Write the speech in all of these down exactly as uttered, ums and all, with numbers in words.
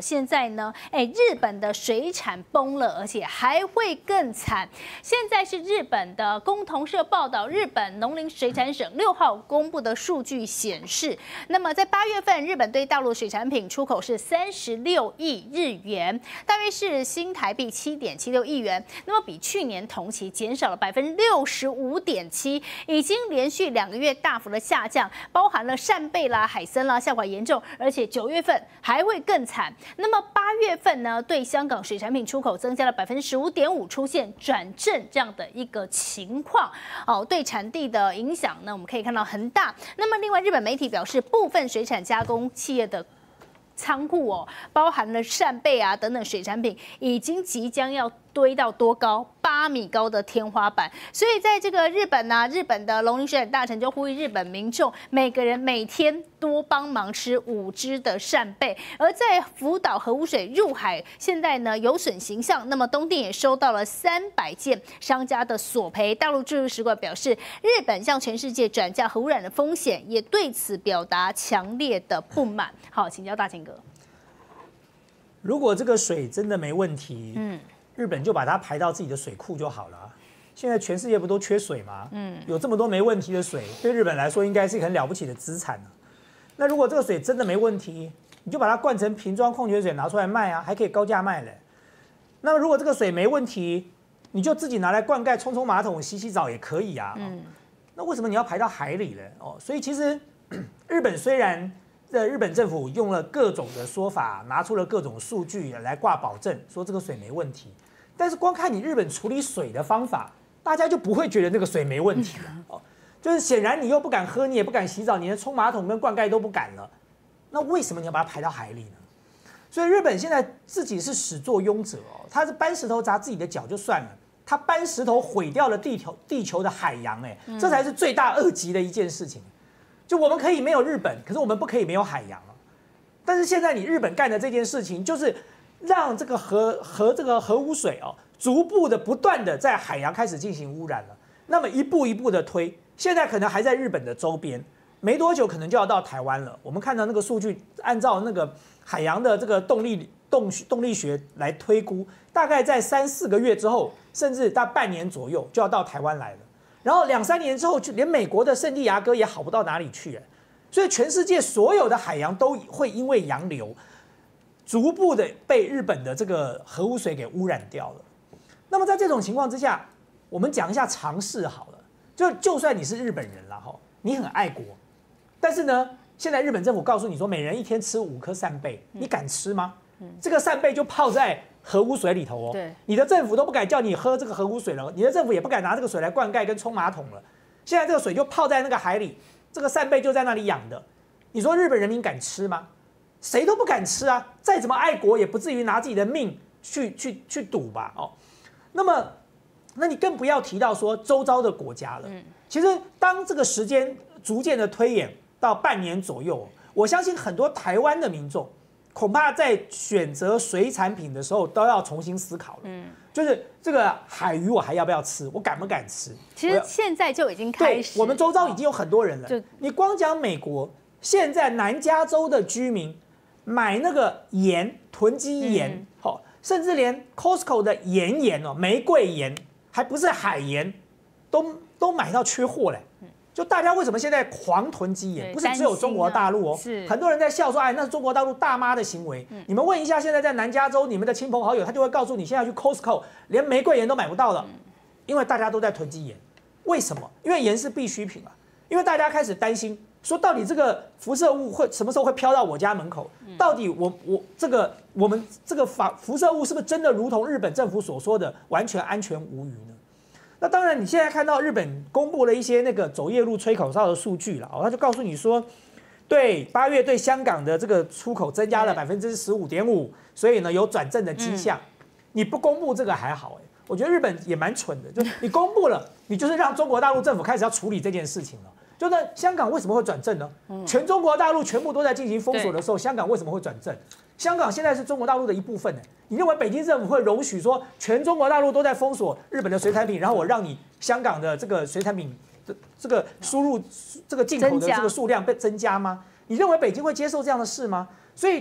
现在呢，哎，日本的水产崩了，而且还会更惨。现在是日本的共同社报道，日本农林水产省六号公布的数据显示，那么在八月份，日本对大陆水产品出口是三十六亿日元，大约是新台币七点七六亿元，那么比去年同期减少了百分之六十五点七，已经连续两个月大幅的下降，包含了扇贝啦、海参啦下滑严重，而且九月份还会更惨。那么八月份呢，对香港水产品出口增加了百分之十五点五，出现转正这样的一个情况。哦，对产地的影响呢，我们可以看到很大。那么另外，日本媒体表示，部分水产加工企业的仓库哦，包含了扇贝啊等等水产品，已经即将要堆到多高？八米高的天花板。所以在这个日本呢、啊，日本的农林水产大臣就呼吁日本民众每个人每天多帮忙吃五只的扇贝。而在福岛核污水入海，现在呢有损形象，那么东电也收到了三百件商家的索赔。大陆驻日使馆表示，日本向全世界转嫁核污染的风险，也对此表达强烈的不满。好，请教大秦哥。 如果这个水真的没问题，嗯，日本就把它排到自己的水库就好了。现在全世界不都缺水吗？嗯，有这么多没问题的水，对日本来说应该是很了不起的资产啊。那如果这个水真的没问题，你就把它灌成瓶装矿泉水拿出来卖啊，还可以高价卖嘞。那么如果这个水没问题，你就自己拿来灌溉、冲冲马桶、洗洗澡也可以啊。嗯，那为什么你要排到海里呢？哦，所以其实日本虽然的日本政府用了各种的说法，拿出了各种数据来挂保证，说这个水没问题。但是光看你日本处理水的方法，大家就不会觉得那个水没问题了。哦，就是显然你又不敢喝，你也不敢洗澡，你连冲马桶跟灌溉都不敢了。那为什么你要把它排到海里呢？所以日本现在自己是始作俑者哦，他是搬石头砸自己的脚就算了，他搬石头毁掉了地球地球的海洋，哎，这才是罪大恶极的一件事情。就我们可以没有日本，可是我们不可以没有海洋啊。但是现在你日本干的这件事情，就是让这个核核这个核污水哦，逐步的不断的在海洋开始进行污染了。那么一步一步的推，现在可能还在日本的周边，没多久可能就要到台湾了。我们看到那个数据，按照那个海洋的这个动力动动力学来推估，大概在三四个月之后，甚至到半年左右就要到台湾来了。然后两三年之后，就连美国的圣地亚哥也好不到哪里去，所以全世界所有的海洋都会因为洋流，逐步的被日本的这个核污水给污染掉了。那么在这种情况之下，我们讲一下常识好了，就就算你是日本人了哈，你很爱国，但是呢，现在日本政府告诉你说，每人一天吃五颗扇贝，你敢吃吗？这个扇贝就泡在核污水里头哦，对，你的政府都不敢叫你喝这个核污水了，你的政府也不敢拿这个水来灌溉跟冲马桶了。现在这个水就泡在那个海里，这个扇贝就在那里养的，你说日本人民敢吃吗？谁都不敢吃啊！再怎么爱国，也不至于拿自己的命去去去赌吧？哦，那么，那你更不要提到说周遭的国家了。嗯，其实当这个时间逐渐的推演到半年左右，我相信很多台湾的民众，恐怕在选择水产品的时候都要重新思考了。嗯，就是这个海鱼我还要不要吃？我敢不敢吃？ 其实现在就已经开始， 我们周遭已经有很多人了。就你光讲美国，现在南加州的居民买那个盐，囤积盐，好、嗯，甚至连 Costco 的盐盐哦，玫瑰盐还不是海盐，都都买到缺货嘞。就大家为什么现在狂囤积盐？不是只有中国大陆哦，是很多人在笑说，哎，那是中国大陆大妈的行为。嗯、你们问一下，现在在南加州，你们的亲朋好友，他就会告诉你，现在去 Costco 连玫瑰盐都买不到了，嗯、因为大家都在囤积盐。为什么？因为盐是必需品啊。因为大家开始担心，说到底这个辐射物会什么时候会飘到我家门口？嗯、到底我我这个我们这个法辐射物是不是真的如同日本政府所说的完全安全无虞呢？那当然，你现在看到日本公布了一些那个走夜路吹口哨的数据了，哦，他就告诉你说，对八月对香港的这个出口增加了百分之十五点五，所以呢有转正的迹象。嗯、你不公布这个还好，哎，我觉得日本也蛮蠢的，就你公布了，你就是让中国大陆政府开始要处理这件事情了。就那香港为什么会转正呢？全中国大陆全部都在进行封锁的时候，香港为什么会转正？香港现在是中国大陆的一部分呢。你认为北京政府会容许说全中国大陆都在封锁日本的水产品，然后我让你香港的这个水产品的这个输入这个进口的这个数量被增加吗？你认为北京会接受这样的事吗？所以当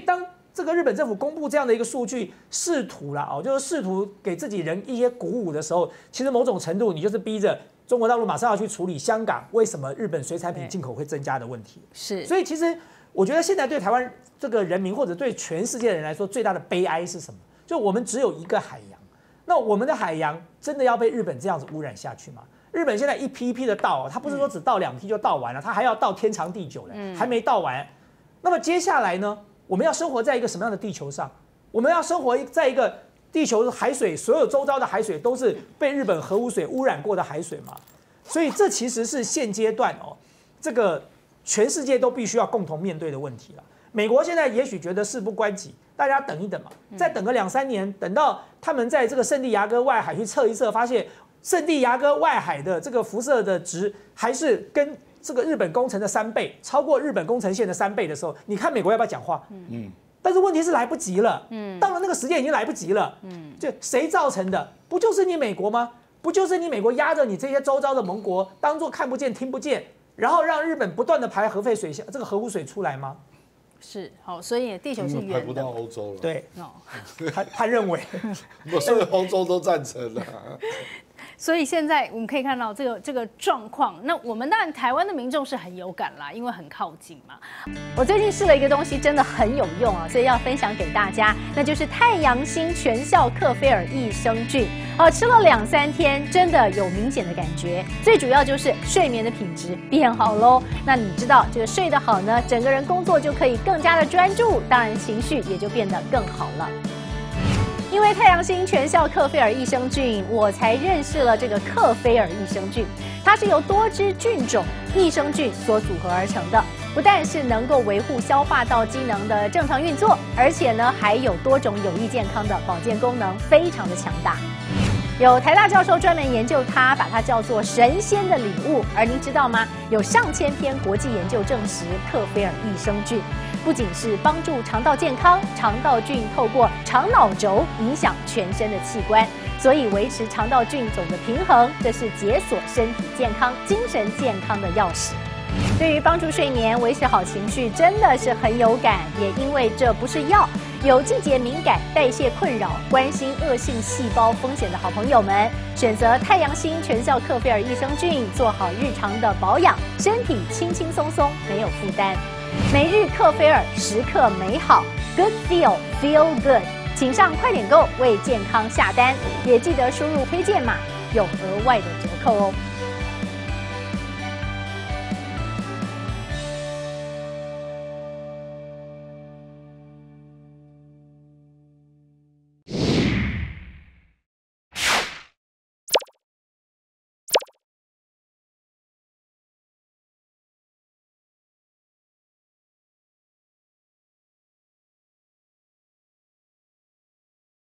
这个日本政府公布这样的一个数据，试图啦哦，就是试图给自己人一些鼓舞的时候，其实某种程度你就是逼着中国大陆马上要去处理香港为什么日本水产品进口会增加的问题。 是， 所以其实我觉得现在对台湾这个人民或者对全世界的人来说，最大的悲哀是什么？就我们只有一个海洋，那我们的海洋真的要被日本这样子污染下去吗？日本现在一批一批的倒，它不是说只倒两批就倒完了，它还要倒天长地久的，还没倒完。那么接下来呢？我们要生活在一个什么样的地球上？我们要生活在一个地球的海水，所有周遭的海水都是被日本核污水污染过的海水嘛？所以这其实是现阶段哦，这个全世界都必须要共同面对的问题了。美国现在也许觉得事不关己，大家等一等嘛，再等个两三年，等到他们在这个圣地亚哥外海去测一测，发现圣地亚哥外海的这个辐射的值还是跟这个日本工程的三倍，超过日本工程线的三倍的时候，你看美国要不要讲话？嗯，但是问题是来不及了。嗯，到了那个时间已经来不及了。嗯，就谁造成的？不就是你美国吗？不就是你美国压着你这些周遭的盟国，当作看不见、听不见，然后让日本不断的排核废水、这个核污水出来吗？ 是，好，所以地球是圆的， 排不到欧洲了。 对，哦，他他认为， 所以欧洲都赞成了。 所以现在我们可以看到这个这个状况，那我们当然台湾的民众是很有感啦，因为很靠近嘛。我最近试了一个东西，真的很有用啊，所以要分享给大家，那就是太阳星全效克菲尔益生菌。哦，吃了两三天，真的有明显的感觉。最主要就是睡眠的品质变好喽。那你知道，这个睡得好呢，整个人工作就可以更加的专注，当然情绪也就变得更好了。因为太阳星全效克菲尔益生菌，我才认识了这个克菲尔益生菌。它是由多支菌种益生菌所组合而成的，不但是能够维护消化道机能的正常运作，而且呢还有多种有益健康的保健功能，非常的强大。有台大教授专门研究它，把它叫做神仙的礼物。而您知道吗？有上千篇国际研究证实，克菲尔益生菌不仅是帮助肠道健康，肠道菌透过肠脑轴影响全身的器官，所以维持肠道菌种的平衡，这是解锁身体健康、精神健康的钥匙。对于帮助睡眠、维持好情绪，真的是很有感。也因为这不是药，有季节敏感、代谢困扰、关心恶性细胞风险的好朋友们，选择太阳星全效克菲尔益生菌，做好日常的保养，身体轻轻松松，没有负担。每日克菲尔，时刻美好 ，Good Feel Feel Good， 请上快点购为健康下单，也记得输入推荐码，有额外的折扣哦。